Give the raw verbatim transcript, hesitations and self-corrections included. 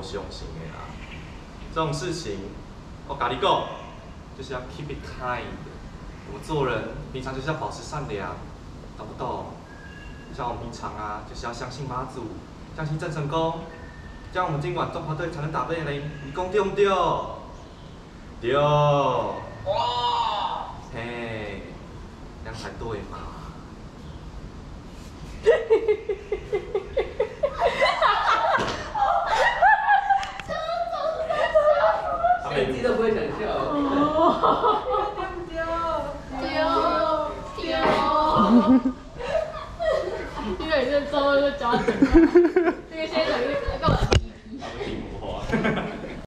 相信的啦。这种事情，我跟你讲，就是要 keep it kind。我们做人平常就是要保持善良，懂不懂？像我们平常啊，就是要相信妈祖，相信郑成功，这样我们今晚中华队才能打败雷。你讲对不对？对。哇！嘿，这样才对嘛。 手机都不会想笑。 丢丢丢！因为这周就教整个。